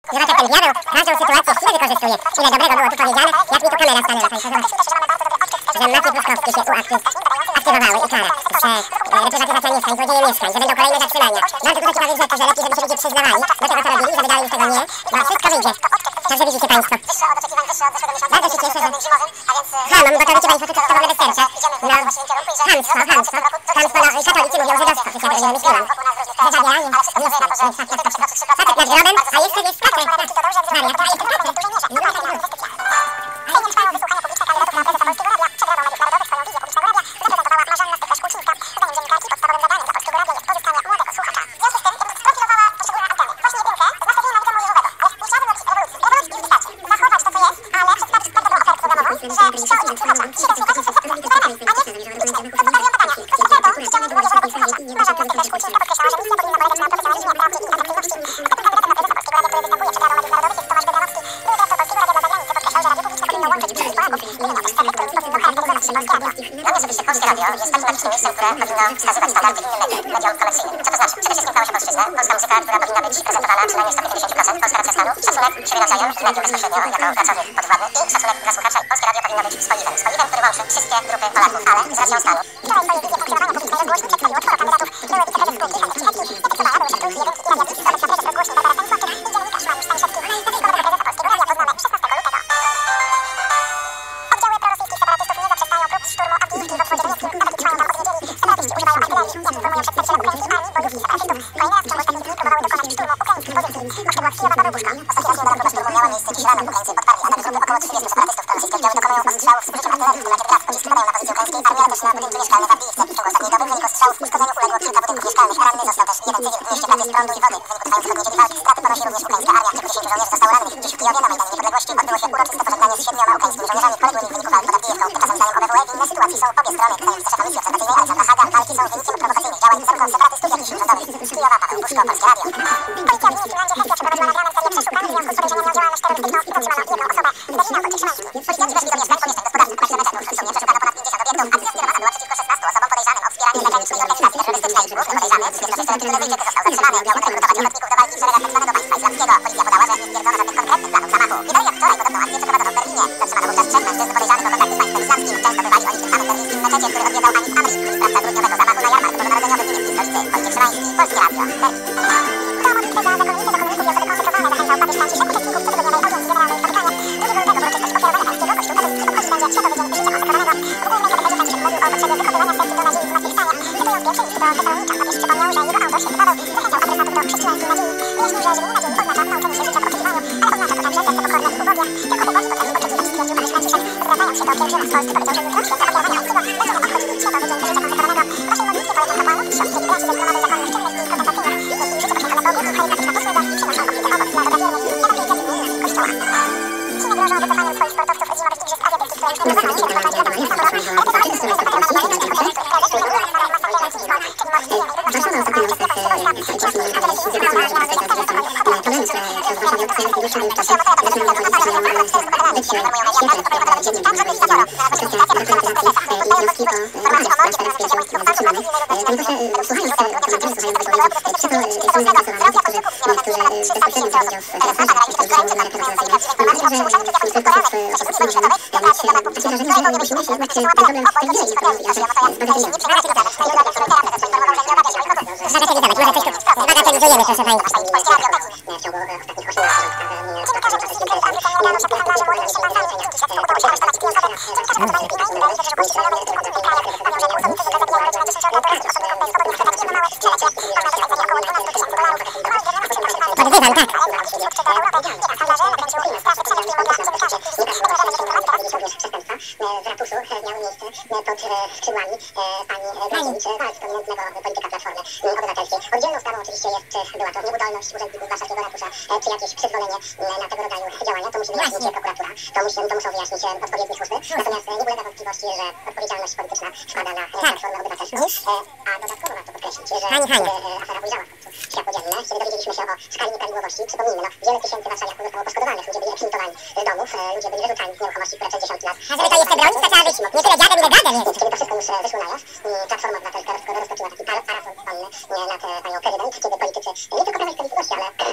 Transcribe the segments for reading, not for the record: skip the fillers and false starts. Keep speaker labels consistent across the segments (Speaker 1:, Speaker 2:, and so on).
Speaker 1: Zobacz, jak ten diabeł każdą sytuację chwilę wykorzystuje. Ile dobrego było tu powiedziane, jak mi tu kamera stanęła. Że mafie pruszkowskie się aktywowały i kara, że reprywatyzacja mieszkań, złodzieje mieszkań, że będą kolejne zatrzymania. Bardzo dużo ciekawych rzeczy, że lepiej, żeby się ludzie przyznawali do tego, co robili, żeby dalej już tego nie, bo wszystko wyjdzie. Także widzicie Państwo. Bardzo się cieszę, że... mam, bo to wiecie Państwo, to w ogóle wystarcza. No, chamstwo, no, katolicy mówią żydowstwo, przecież ja tego nie wymyśliłam. Że zabieranie, facet nad grobem, a jeszcze jest spacer. Maria, to jest spacer. Dla mnie osobiście Polskie Radio jest takim magicznym miejscem, które powinno wskazywać standardy innym mediom komercyjnym. Co to znaczy? Przede wszystkim dbało się o polszczyznę. Polska muzyka, która powinna być prezentowana przynajmniej 150%. Polska racja stanu, szacunek siebie nawzajem i medium bezpośrednio jako pracownik podwładny i szacunek dla słuchacza. Polskie Radio powinno być spoiwem. Spoiwem, który łączy wszystkie grupy Polaków, ale z racją stanu. Wczoraj swoje wizje funkcjonowania publicznego zgłośni przedstawiło 4 kandydatów. Były wiceprezes spółki Henryk Cichecki, nie fiksowana, były szef Ruch, jeden i obecna prezes rozgłośni Barbara Stanisławczyk i dziennikarz Mariusz Staniszewski. Nazwiskowego prezesa Polskiego Radia poznamy 16 lutego. Oddziały prorosyjskich separatystów nie zaprzestają prób szturmu Awdijiwki w obwodzie donieckim. Ataki trwają tam od niedzieli. Separatyści używają artylerii. Jak informują przedstawiciele ukraińskiej armii, bojówki separatystów kolejny raz w ciągu ostatnich dni próbowały dokonać szturmu ukraińskich pozycji. Moskwa, Kijowa, Paweł Puszko. Ostatni raz niedaleko szturmu miała miejsce dziś rano. Ukraińcy podparli atak grupy około 30 separatystów. Rosyjskie oddziały dokonują ostrzałów z użyciem artylerii. W temacie brat pociski padają na pozycję ukraińskiej armii, ale też na budynki mieszkalne w Awdijivce. W ciągu ostatniej doby w wyniku strzałów uszkodzeniu uległo kilka budynków mieszkalnych. Ranny został też jeden cywil. W mieście brak jest prądu i wody. W wyniku trwających od niedzieli walk straty ponosi również ukraińska armia. Kilkudziesięciu żołnierzy zostało rannych. Dziś w Kijowie na Majdanie Niepodległości odbyło się uroczyste pożegnanie z 7 ukraińskimi żołnierzami poległymi w wyniku walk pod Awdijivką. Tymczasem zdaniem OBWE w innej sytuacji są obie strony. Zdaniem szefa misji obserwacyjnej Aleksandra Haga walki są wynikiem prowokacyjnych działań zarówno separatystów, jak i sił rządowych. Z Kijowa Paweł Puszko, Polskie Radio. Policja w Niemieckim Hestia przeprowadziła nagrane serię przeszukań w związku z podejrzeniem o działalność terrorystyczną i zatrzymano jedną osobę. W Berlinie Okolicy Szymańskich. Policjanci weszli do mieszkań, pomieszczeń gospodarczych, a kilometrów sumnie przeszukano ponad 50 obiektów. Akcja skierowana była przeciwko 16 osobom podejrzanym o wspieranie zagranicznej organizacji terrorystycznej. Główny podejrzany, 36-letni Tunezyjczyk, został zatrzymany. Miał on rekrutować ochotników do walki w szeregach tzw. państwa islamskiego. Policja podała, że nie stwierdzono żadnych konkretnych planów zamachu. Niedalej jak wczoraj podobną akcję przeprowadzono w Berlinie. Zatrzymano wówczas 3 mężczyzn podejrzanych o kontakty z państwem islamskim. Często bywali oni w tym samym berlińskim meczecie, który odwiedzał Anis Amri, czyli sprawca grudniowego zamachu na jarmark bożonarodzeniowym niemieckiej stolicy. Wojciech Szymański, Polskie Radio. To modlitwę za zakonnicę zakonników i osoby konsekrowane zachęcał papież Franciszek uczestników cotygodniowej audiencji generalnej w Watykanie. 2 lutego w uroczystość pokierowania pańskiego Kościół katolicki obchodzić będzie Światowy Dzień Życia Oskarżonego. W głównej katechecie Franciszek mówił o potrzebie wychowywania serc do nadziei zmartwychwstania. Cytując pierwszy list do Tesalonicza, papież przypomniał, że jego autor, święty Paweł, zachęcał adresatów do chrześcijańskiej nadziei. Wyjaśnił, że żywienie nadziei oznacza nauczenie się życia w oczekiwaniu, ale oznacza to także serce pokorne i ubogie. Tylko ubogi potrafią oczekiwać, stwierdził papież Franciszek. Zwracając się do pielgrzyma z Polski, powiedział, że jutro, święto pokierowania pańskiego, będziemy obchodzili Światowy Dzień Życia Konsekrowanego. W naszej modlitwie polecam kapłanów, siostry i braci ze zgromadek zakonnych, czynnych i kontemplacyjnych. Jeśli życie poświęcone Bogu, charyzmatyczna posługa i przynoszą obfity owoc dla dobra wiernych i ewangelizmu Kościoła. Chiny grożą wycofaniem swoich sportowców z zimowych igrzysk azjatyckich, które już nie wyznają się do tańszych zawodów samochodowych, ale to są bagatelizujemy, proszę Państwa. Dziennikarze brytyjskie Credit Africa nie dano szatni handlarze młodymi szympansami. Dzięki śledztwu udało się aresztować 5 osób. Dziennikarze podali Pina i wydaje się, że głosy wojenne w kilku drugich krajach. Mówią, że nieuzolnicy zwykle zabijają rodzinę 10-letniego i osobników bez swobodnych chwytać w małe przelecie. Można dostać za nie około 12 000 dolarów. Podwyżam, tak. Nieraz handlarze nakręciło im straszny przeleć filmu dla dziennikarzy. Będziemy żadnych informacji teraz.
Speaker 2: Przestępstwa z ratuszu miały miejsce pod skrzydłami pani Graziewicz, bardzo prominentnego polityka Platformy Obywatelskiej. Oddzielną sprawą oczywiście jest, czy była to nieudolność urzędników warszawskiego ratusza, czy jakieś przyzwolenie na tego rodzaju działania. To musi wyjaśnić prokuratura, to muszą wyjaśnić odpowiednie służby. Natomiast nie ulega wątpliwości, że odpowiedzialność polityczna spada na Platformę Obywatelską. A dodatkowo warto podkreślić, że afera ujrzała w końcu światło dzienne. Kiedy dowiedzieliśmy się o skali nieprawidłowości, przypomnijmy, wiele tysięcy warszawiaków zostało poszkodowanych, ludzie byli eksmitowani z domów, ludzie byli wyrzucani z nieruchomości, które przez dziesiątki lat.
Speaker 1: A żeby to jeszcze bronić, to trzeba być nie tyle dziadem, ile gadem jest.
Speaker 2: Kiedy to wszystko już wyszło na jaw, Platforma Obywatelska rozpoczęła taki maraton konny nad panią prezydent, kiedy politycy, nie tylko Prawa i Sprawiedliwości, ale eksperci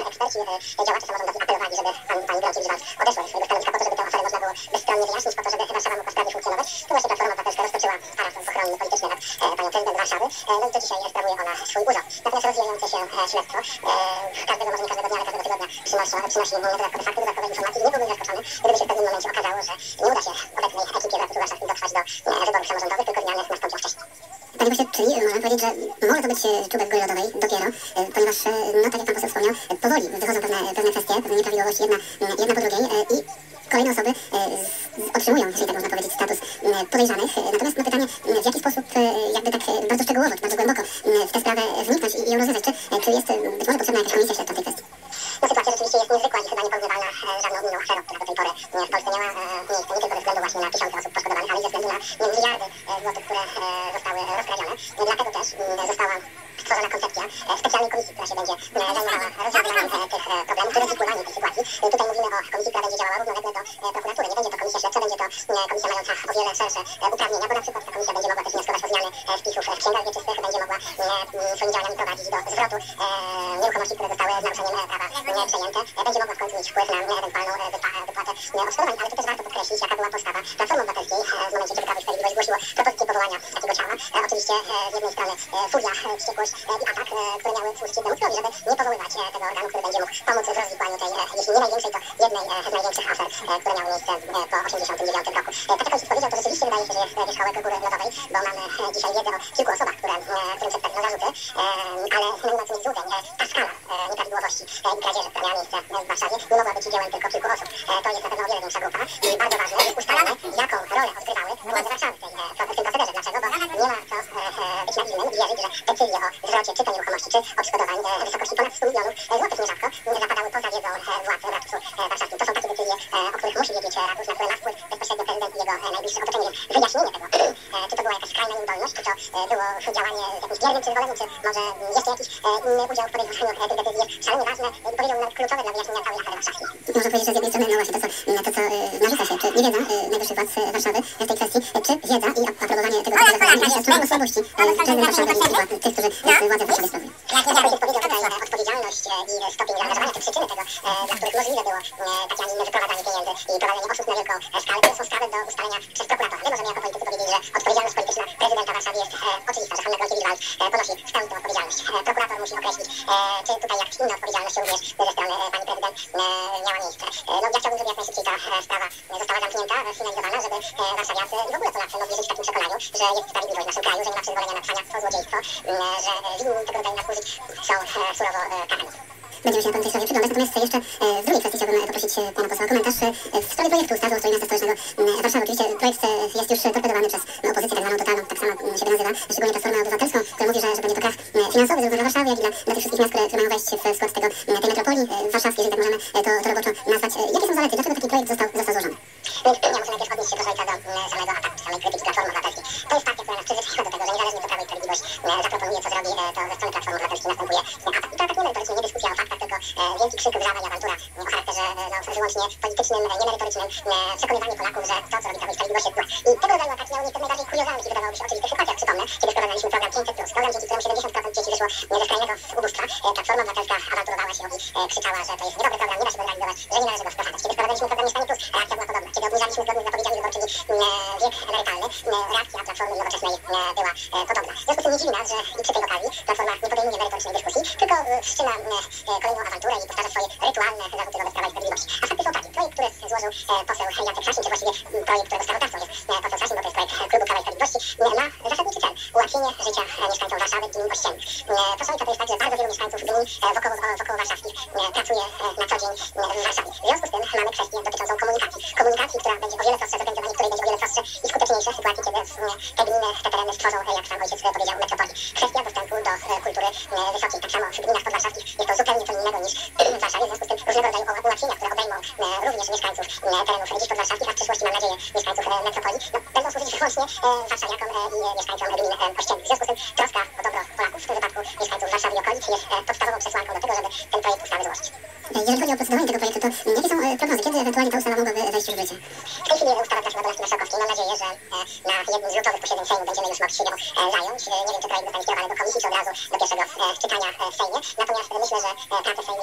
Speaker 2: działacze samorządowi apelowali, żeby pani Gronkiewicz-Waltz odeszła ze swojego stanowiska po to, żeby tę aferę można było bezstronnie wyjaśnić, po to, żeby Warszawa mogła sprawnie funkcjonować. To właśnie Platforma Obywatelska rozpoczęła parafon ochronny polityczny nad panią prezydent Warszawy. No i do dzisiaj sprawuje ona swój urząd. Natomiast rozwijające się śledztwo każdego, może nie każdego dnia, ale każdego tygodnia przynosi dodatkowe fakty, dodatkowe informacje i nie byłbym zaskoczony, gdyby się w pewnym momencie okazało, że nie uda się obecnej ekipie Zarządu Warszawskich dotrwać do wyborów samorządowych, tylko zmiany nastąpią wcześniej.
Speaker 1: Panie pośle, czyli można powiedzieć, że może to być czubek góry lodowej dopiero, ponieważ, no tak jak pan poseł wspomniał, powoli wychodzą pewne kwestie, pewne nieprawidłowości, jedna po drugiej i kolejne osoby otrzymują, jeżeli tak można powiedzieć, status podejrzanych. Natomiast no pytanie, w jaki sposób jakby tak bardzo szczegółowo, czy bardzo głęboko w tę sprawę wniknąć i ją rozwiązać, czy jest być może potrzebna jakaś komisja śledcza w tej kwestii?
Speaker 2: No sytuacja rzeczywiście jest niezwykła i chyba nieporównywalna żadną inną aferą, która do tej pory w Polsce miała miejsce, nie tylko ze względu właśnie na tysiące osób poszkodowanych, ale i ze względu na miliardy złotych, które zostały rozkradzione. Dlatego też została stworzona koncepcja specjalnej komisji, która się będzie zajmowała rozwiązywaniem tych problemów, rozwikływaniem tej sytuacji. Tutaj mówimy o komisji, która będzie działała równolegle do prokuratury. Nie będzie to komisja śledcza, będzie to komisja mająca o wiele szersze uprawnienia, bo na przykład ta komisja będzie mogła też wnioskować o zmiany wpisów w księgach wieczystych, będzie mogła swoimi działaniami prowadzić do zwrotu nieruchomości, które zostały z naruszeniem prawa przejęte, będzie mogła w końcu mieć wpływ na ewentualną wypłatę odszkodowań, ale to też warto podkreślić, jaka była postawa Platformy Obywatelskiej w momencie, kiedy Prawo i Sprawiedliwość zgłosiło propozycję powołania takiego ciała. Oczywiście z jednej strony furia, wściekłość i atak, które miały służyć jednemu celowi, żeby nie powoływać tego organu, który będzie mógł pomóc w rozwikłaniu tej, jeśli nie największej, to jednej z największych afer, które miały miejsce po 1989 roku. Tak jak ojciec powiedział, to rzeczywiście wydaje się, że jest wierzchołek góry lodowej, bo mamy dzisiaj wiedzę o kilku osobach, którym przedstawiono zarzuty, ale nie ma co mieć złudzeń. Ta skala nieprawidłowości i kradzieży, która miała miejsce w Warszawie, nie mogła być dziełem tylko kilku osób. To jest na pewno o wiele większa grupa i bardzo ważne jest ustalone, jaką rolę odgrywały władze Warszawy w tym procederze. Dlaczego? Bo nie ma co być naiwnym i wierzyć, że decyzje o zwrocie czy to nieruchomości, czy odszkodowań w wysokości ponad 100 milionów złotych nierzadko zapadały poza wiedzą władz ratusu warszawskim. To są takie decyzje, o których musi wiedzieć ratus, na które ma wpływ bezpośrednio prezydent i jego najbliższe otoczenie. Więc wyjaśnienie tego, czy to była jakaś skrajna nieudolność, czy to było działanie z jakimś biernym przyzwoleniem, czy może jeszcze jakiś inny udział w podejmowaniu tych decyzji jest szalenie ważne i powiedziałbym nawet kluczowe dla wyjaśnienia całej afery warszawskiej.
Speaker 1: Można powiedzieć, że z jednej strony, no właśnie to co narzuca się, czy niewiedza najwyższych władz Warszawy w tej kwestii, czy wiedza i aprobowanie tego procederu świadczą o słabości prezydenta Warszawy i tych, którzy władzę w Warszawie sprawują.
Speaker 2: Jak powiedział tutaj, odpowiedzialność i stopień zaangażowania, czy przyczyny tego, dla których możliwe było takie, a nie inne wyprowadzanie pieniędzy i prowadzenie oszustw na wielką skalę, to są sprawy do ustalenia przez prokuratora. My możemy jako politycy powiedzieć, że odpowiedzialność polityczna prezydenta Warszawy jest oczywista, że Hanna Gronkiewicz-Waltz ponosi w pełni tę odpowiedzialność. Prokurator musi określić, czy tutaj jakieś inne odpowiedzialności również ze strony pani prezydent miała miejsce. No ja chciałbym, żeby jak najszybciej ta sprawa została zamknięta, sfinalizowana, żeby warszawiacy i w ogóle Polacy mogli żyć w takim przekonaniu, że jest sprawiedliwość w naszym kraju, że nie ma przyzwolenia na cwaniactwo, złodziejstwo, że winni tego rodzaju nadużyć są surowo karani.
Speaker 1: Będziemy się na pewno tej sprawie przyglądać, natomiast jeszcze w drugiej kwestii chciałbym poprosić pana posła o komentarz w sprawie projektu ustawy o ustroju miasta stołecznego Warszawy. Oczywiście projekt jest już torpedowany przez opozycję tak zwaną totalną, tak samo się nazywa, szczególnie Platformę Obywatelską, która mówi, że będzie to krach finansowy zarówno dla Warszawy, jak i dla tych wszystkich miast, które mają wejść w skład tej metropolii warszawskiej, jeżeli tak możemy to roboczo nazwać. Jakie są zalety? Dlaczego taki projekt został złożony?
Speaker 2: Więc ja muszę najpierw odnieść się proszę ojca do samego ataku, samej krytyki Platformy Obywatelskiej. To jest partia, która nas przyzwyczaiła do tego, że niezależnie co Prawo i Sprawiedliwość zaproponuje, co zrobi, to ze strony Platformy Obywatelskiej następuje atak. I to atak nie merytoryczny, nie dyskusja o faktach, tylko wielki krzyk, wrzawa i awantura o charakterze wyłącznie politycznym, niemerytorycznym, przekonywanie Polaków, że to, co robi Prawo i Sprawiedliwość jest złe. I tego rodzaju ataki miały miejsce w najbardziej kuriozalnych i wydawałoby się oczywistych sytuacjach. Przypomnę, kiedy wprowadzaliśmy program 500+, program, dzięki któremu 70% dzieci wyszło ze skrajnego ubóstwa. Platforma Obywatelska awanturowała się i krzyczała, że to jest niedobry program, nie da się go realizować, że nie należy go wprowadzać. Kiedy wprowadzaliśmy program Mieszkanie+, reakcja była podobna. Kiedy obniżaliśmy zgodnie z zapowiedziami wyborczymi wiek emerytalny, reakcja Platformy i Nowoczesnej była podobna. W związku z tym nie dziwi nas, że i przy tej okazji Platforma nie podejmuje merytorycznej dyskusji, tylko wszczyna kolejną awanturę i powtarza swoje rytualne zarzuty wobec Prawa i Sprawiedliwości. A fakty są takie. Projekt, który złożył poseł Jacek Sasin, czy właściwie projekt, którego starostawcą jest poseł Sasin, bo to jest projekt klubu Prawa i Sprawiedliwości, ma zasadniczy cel ułatwienie życia mieszkańcom Warszawy i gmin ościennych. Proszę ojca, to jest tak, że bardzo wielu mieszkańców gmin wokoło warszawskich pracuje na co dzień w Warszawie. W związku z tym mamy kwestię dotyczącą komunikacji. Komunikacji, która będzie o wiele prostsza, zorganizowanie której będzie o wiele prostsze i skuteczniejsze w sytuacji, kiedy te gminy, te tereny stworzą, jak sam ojciec powiedział, metropolii. Kwestia dostępu do kultury wysokiej. Tak samo w gminach podwarszawskich jest to zupełnie co innego niż w Warszawie. W związku z tym różnego rodzaju ułatwienia, które obejmą również mieszkańców terenów dziś podwarszawskich, a w przyszłości mam nadzieję mieszkańców metropolii, będą służyć wyłącznie warszawiakom i mieszkańcom gmin ościennych. W związku z tym troska o dobro Polaków, w tym wypadku mieszkańców Warszawy i okolic, jest podstawową przesłanką do tego, żeby ten projekt ustawy złożyć.
Speaker 1: Jeżeli chodzi o procedowanie tego projektu, to jakie są prognozy? Kiedy ewentualnie ta ustawa mogłaby wejść już w życie?
Speaker 2: W tej chwili ustawa trafiła do Rady Marszałkowskiej. Mam nadzieję, że na jednym z lutowych posiedzeń Sejmu będziemy już mogli się nią zająć. Nie wiem, czy projekt zostanie skierowany do komisji, czy od razu do pierwszego czytania w Sejmie. Natomiast myślę, że prace w Sejmie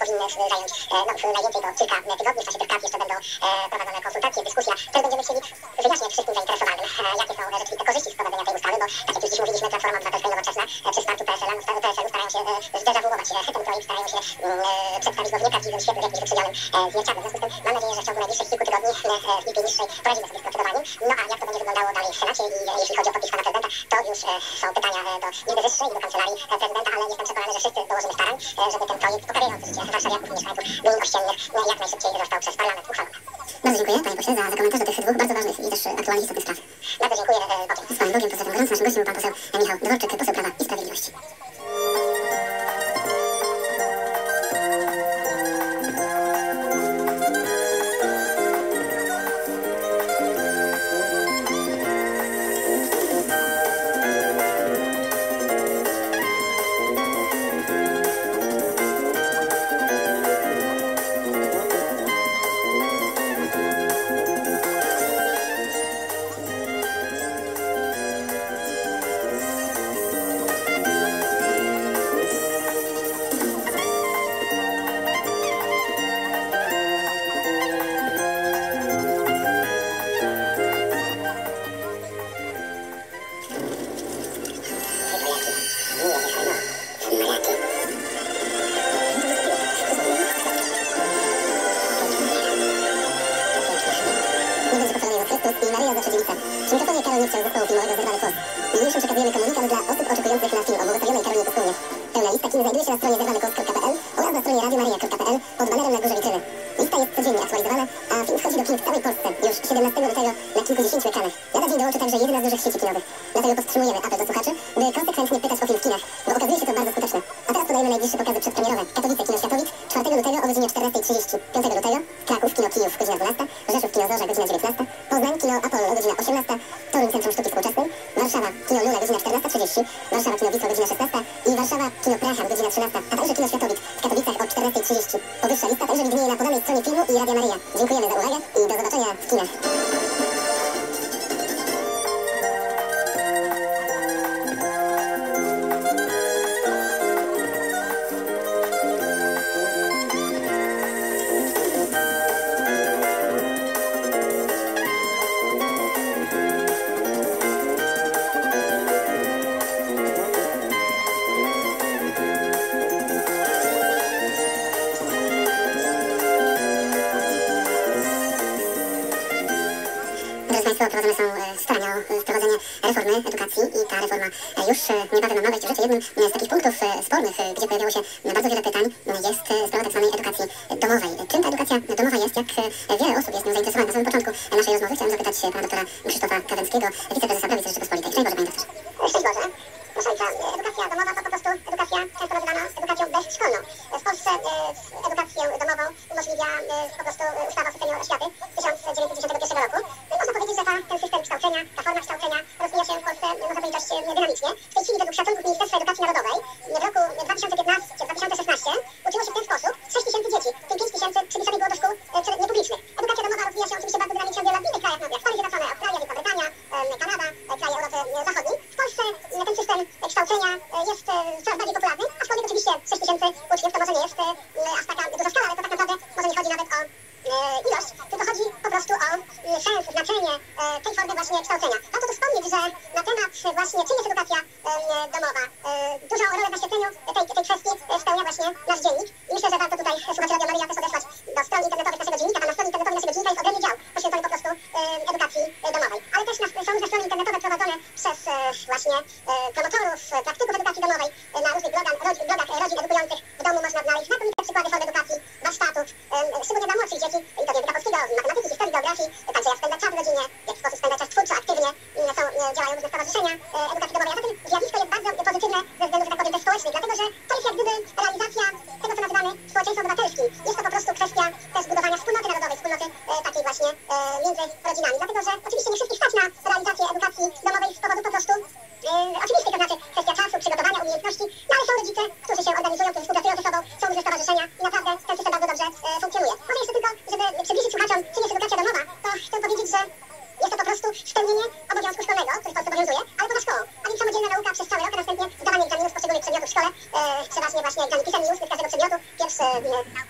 Speaker 2: powinny zająć najwięcej to kilka tygodni. W czasie tych kat jeszcze będą prowadzone konsultacje, dyskusja. Też będziemy chcieli wyjaśniać wszystkim zainteresowanym, jakie są rzeczywiste korzyści z wprowadzenia tej ustawy, bo tak jak już dziś mówiliśmy, Platforma Obywatelska i Nowoczesna przy wsparciu PSL-u starają się zdezawuować ten projekt, starają się przedstawić go w nieprawdziwym świetle, w jakimś wykrzywionym zwierciadle. W związku z tym mam nadzieję, że w ciągu najbliższych kilku tygodni w Izbie Niższej poradzimy sobie z procedowaniem. No a jak to będzie wyglądało dalej w Senacie i jeśli chodzi o podpis pana prezydenta, to już są pytania do Izby Wyższej i do Kancelarii Prezydenta, ale jestem przekonany, że wszyscy dołożymy starań, żeby ten projekt poprawiający życie warszawiaków i mieszkańców gmin ościennych jak najszybciej został przez parlament uchwalony.
Speaker 1: Bardzo dziękuję, panie pośle, za komentarz do tych dwóch bardzo ważnych i też aktualnych istotnych spraw.
Speaker 2: Bardzo dziękuję.
Speaker 1: Z panem Bogiem pozdrawiam gorąco. Naszym gościem był pan poseł Michał Dworczyk, poseł Prawa i Sprawiedliwości. Przy mikrofonie Karol Niewczak z zespołu filmowego Zerwany Post. Niniejszym przekazujemy komunikat dla osób oczekujących na film o błogosławionej Karolinie Kostunie. Pełna lista kina znajduje się na stronie zerwanepost.pl oraz na stronie radiomaria.pl pod banerem na górze witryny. Lista jest codziennie aktualizowana, a film wchodzi do kin w całej Polsce już 17 lutego na kilkudziesięciu ekranach. Lada dzień dołączy także jedna z dużych sieci kinowych. Dlatego powstrzymujemy apel do słuchaczy, by konsekwentnie pytać o film w kinach, bo okazuje się to bardzo skuteczne. A teraz podajemy najbliższe pokazy przedpremierowe. Katowice, Kino Światowic, 4 lutego o godzinie 14:30, 5 lutego Kraków, Kino Kijów, godzina 12, Rzeszów, Kino Zorza, godzina 19, Poznań, Kino Apollo, godzina 18, Toruń, Centrum Sztuki Współczesnej, Warszawa, Kino Luna, godzina 14:30, Warszawa, Kino Wisła, godzina 16 i Warszawa, Kino Praham, godzina 13, a także Kino Światowic w Katowicach o 14:30. Powyższa lista także widnieje na podanej stronie filmu i Radia Maryja. Dziękujemy za uwagę i do zobaczenia w kinach. Prowadzone są starania o wprowadzenie reformy edukacji i ta reforma już niebawem ma wejść w życie. Jednym z takich punktów spornych, gdzie pojawiało się bardzo wiele pytań, jest sprawa tak zwanej edukacji domowej. Czym ta edukacja domowa jest? Jak wiele osób jest nią zainteresowanych? Na samym początku naszej rozmowy chciałem zapytać pana doktora Krzysztofa Kawęckiego, wiceprezesa Prawicy Rzeczypospolitej. Szczęść Boże, panie doktorze.
Speaker 2: Szczęść Boże. Proszę Państwa, edukacja domowa to po prostu edukacja często nazywana edukacją bezszkolną. W Polsce edukację domową umożliwia po prostu ustawa o systemie oświaty 1991 roku. Można powiedzieć, że ten system kształcenia, ta forma kształcenia rozwija się w Polsce, można powiedzieć, dość dynamicznie. W tej chwili według szacunków Ministerstwa Edukacji Narodowej w roku 2015-2016 uczyło się w ten sposób 6 000 dzieci, w tym 5 000 przypisanych było do szkół niepublicznych. Edukacja domowa rozwija się oczywiście bardzo dynamicznie w wielu innych krajach, jak Stany Zjednoczone, Australia, Wielka Brytania, Kanada, kraje Europy Zachodniej. W Polsce ten system kształcenia jest coraz bardziej popularny, aczkolwiek oczywiście 6 000 uczniów to może nie jest aż taka duża skala, ale to tak naprawdę może nie chodzi nawet o ilość, tylko chodzi po prostu o sens, znaczenie tej formy właśnie kształcenia. Warto tu wspomnieć, że na temat właśnie czym jest edukacja domowa, dużą rolę w naświetleniu tej kwestii spełnia właśnie nasz dziennik. I myślę, że warto tutaj słuchać Radia Maryja też odesłać do stron internetowych naszego dziennika. Tam na stronie internetowej naszego dziennika jest odrębny dział poświęcony po prostu edukacji domowej. Ale też są różne strony internetowe prowadzone przez właśnie promotorów, praktyków edukacji domowej na różnych blogach rodzin edukujących w domu można znaleźć znakomite przykłady form edukacji, warsztatów, szczególnie dla młodszych dzieci, i to języka polskiego, matematyki, historii, geografii, także jak spędzać czas w rodzinie, jak w sposób spędzać czas twórczo, aktywnie, działają różne stowarzyszenia edukacji domowej. A zatem zjawisko jest bardzo pozytywne ze względu, że tak powiem, też społecznych, dlatego że to jest jak gdyby realizacja tego, co nazywamy społeczeństwem obywatelskim. Jest to po prostu kwestia też budowania wspólnoty narodowej, wspólnoty takiej właśnie między rodzinami, dlatego że oczywiście nie wszystkich stać na realizację edukacji domowej z powodu po prostu oczywistych, to znaczy kwestia czasu, przygotowania, umiejętności, no ale są rodzice, którzy się organizują, którzy współpracują ze sobą, są różne stowarzyszenia i naprawdę ten system bardzo dobrze funkcjonuje. Może jeszcze tylko, żeby przybliżyć słuchaczom, czym jest edukacja domowa, to chcę powiedzieć, że jest to po prostu spełnienie obowiązku szkolnego, który w Polsce obowiązuje, ale poza szkołą. A więc samodzielna nauka przez cały rok, a następnie zdawanie egzaminów z poszczególnych przedmiotów w szkole, przeważnie właśnie egzamin pisemny i ustny z każdego przedmiotu. Pierwszy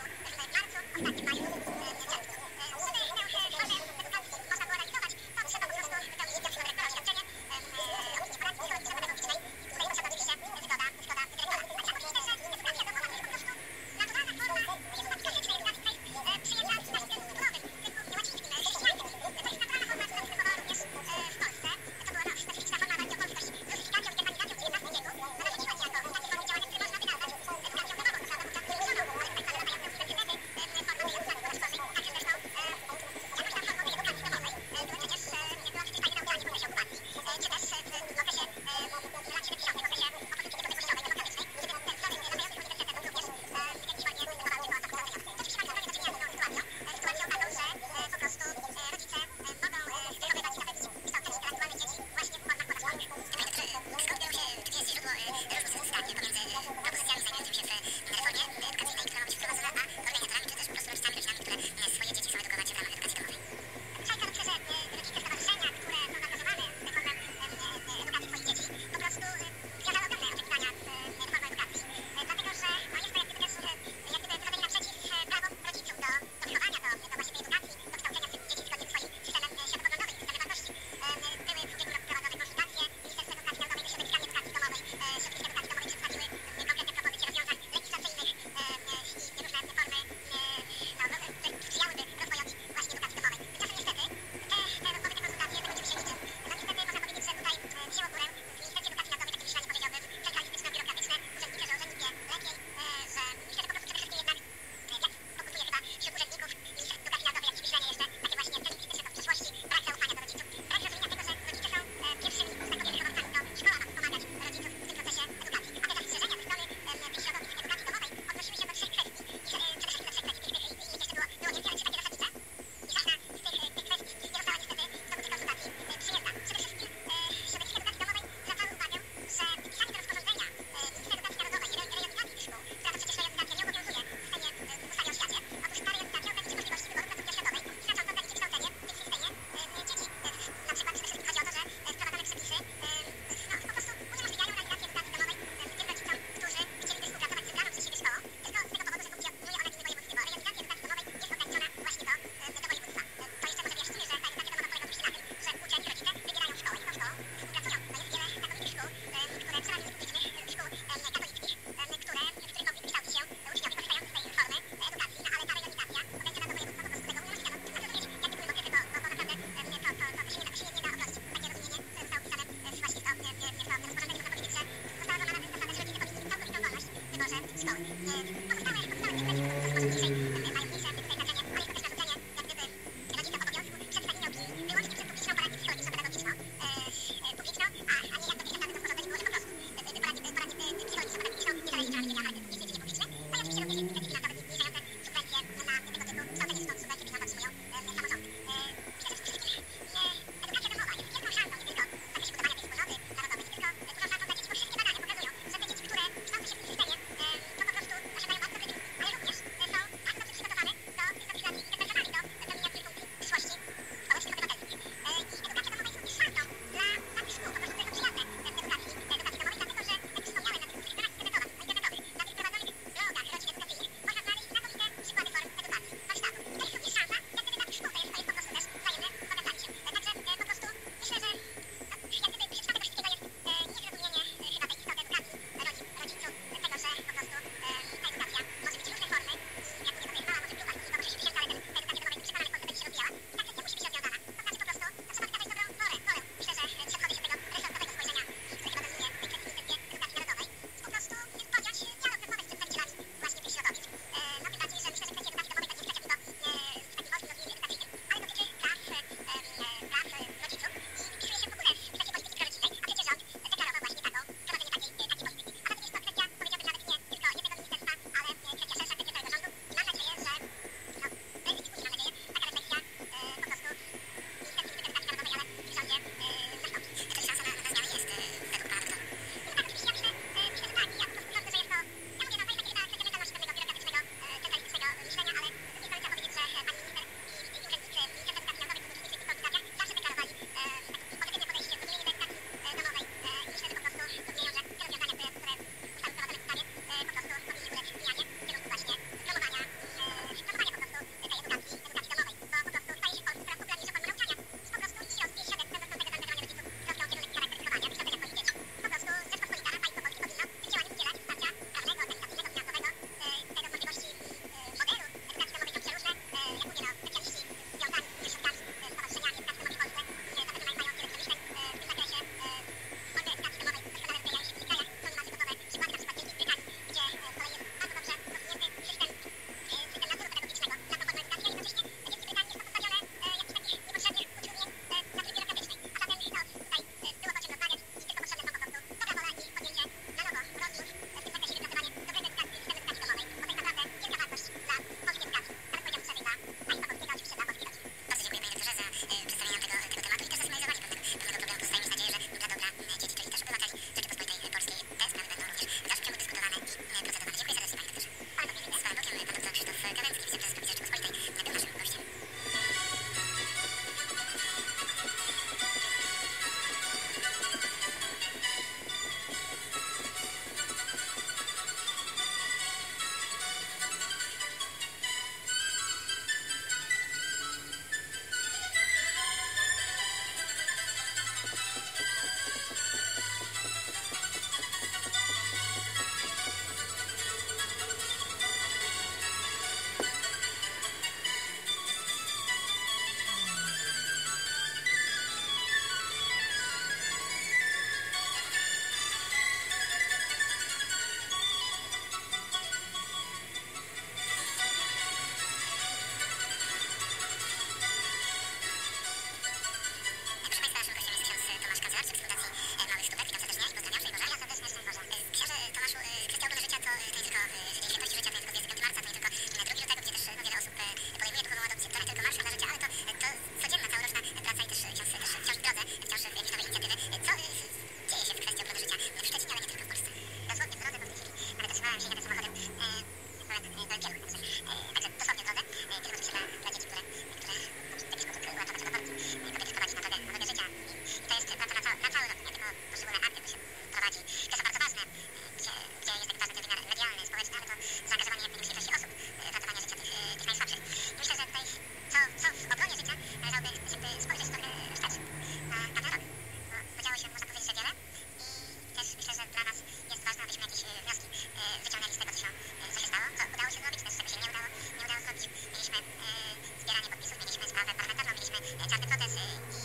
Speaker 3: protesty.